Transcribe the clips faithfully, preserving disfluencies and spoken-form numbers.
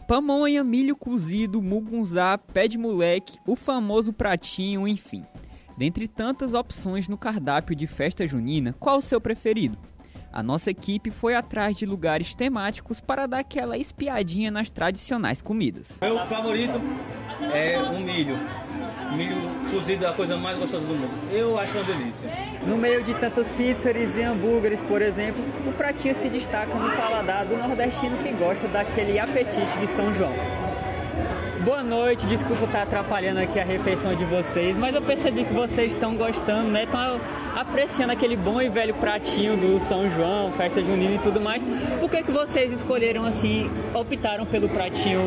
pamonha, milho cozido, mugunzá, pé de moleque, o famoso pratinho, enfim. Dentre tantas opções no cardápio de festa junina, qual o seu preferido? A nossa equipe foi atrás de lugares temáticos para dar aquela espiadinha nas tradicionais comidas. Meu favorito é o milho. O milho cozido é a coisa mais gostosa do mundo. Eu acho uma delícia. No meio de tantas pizzas e hambúrgueres, por exemplo, o pratinho se destaca no paladar do nordestino que gosta daquele apetite de São João. Boa noite, desculpa estar atrapalhando aqui a refeição de vocês, mas eu percebi que vocês estão gostando, né? Estão apreciando aquele bom e velho pratinho do São João, festa junina e tudo mais. Por que que vocês escolheram assim, optaram pelo pratinho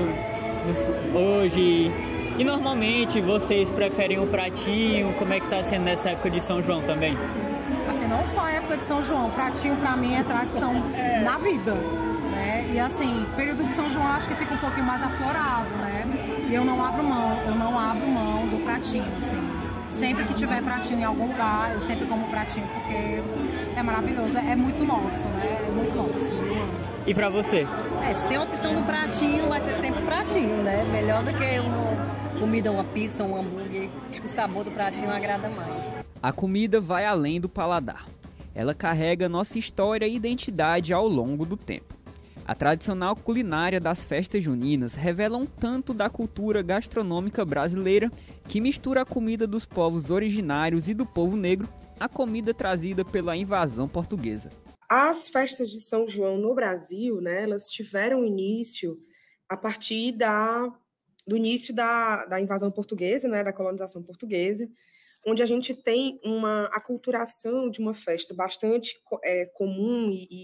hoje? E normalmente vocês preferem o pratinho? Como é que tá sendo nessa época de São João também? Assim, não só a época de São João, pratinho pra mim é tradição na vida, né? E assim, período de São João acho que fica um pouquinho mais aflorado, né? E eu não abro mão, eu não abro mão do pratinho, assim. Sempre que tiver pratinho em algum lugar, eu sempre como pratinho, porque é maravilhoso, é muito nosso, né? É muito nosso. E pra você? É, se tem a opção do pratinho, vai ser sempre pratinho, né? Melhor do que uma comida, uma pizza, um hambúrguer. Acho que o sabor do pratinho agrada mais. A comida vai além do paladar. Ela carrega nossa história e identidade ao longo do tempo. A tradicional culinária das festas juninas revela um tanto da cultura gastronômica brasileira que mistura a comida dos povos originários e do povo negro à comida trazida pela invasão portuguesa. As festas de São João no Brasil, né, elas tiveram início a partir da, do início da, da invasão portuguesa, né, da colonização portuguesa, onde a gente tem uma aculturação de uma festa bastante é, comum e,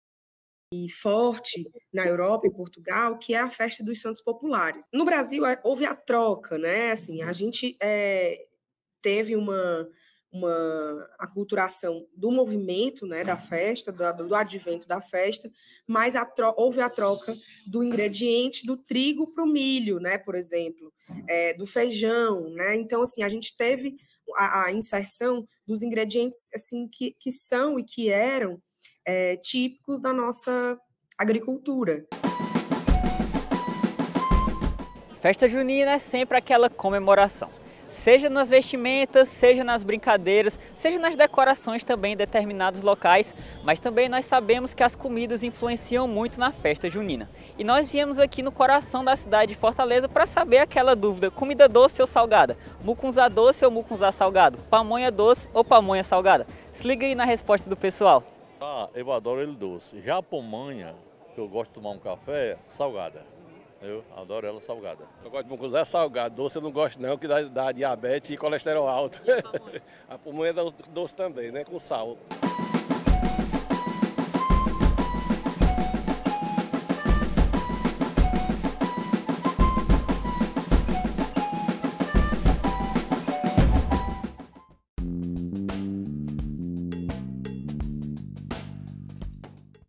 e forte na Europa e Portugal, que é a festa dos Santos Populares. No Brasil, houve a troca, né? Assim, a gente é, teve uma, uma aculturação do movimento, né, da festa, do, do advento da festa, mas a tro- houve a troca do ingrediente do trigo para o milho, né, por exemplo, é, do feijão, né? Então, assim, a gente teve a, a inserção dos ingredientes assim, que, que são e que eram É, típicos da nossa agricultura. Festa junina é sempre aquela comemoração. Seja nas vestimentas, seja nas brincadeiras, seja nas decorações também em determinados locais, mas também nós sabemos que as comidas influenciam muito na festa junina. E nós viemos aqui no coração da cidade de Fortaleza para saber aquela dúvida: comida doce ou salgada? Mucunzá doce ou mucunzá salgado? Pamonha doce ou pamonha salgada? Se liga aí na resposta do pessoal. Ah, eu adoro ele doce. Já a pamonha, que eu gosto de tomar um café, salgada. Eu adoro ela salgada. Eu gosto de mucunzá salgado, doce eu não gosto não, que dá, dá diabetes e colesterol alto. A pamonha é doce também, né, com sal.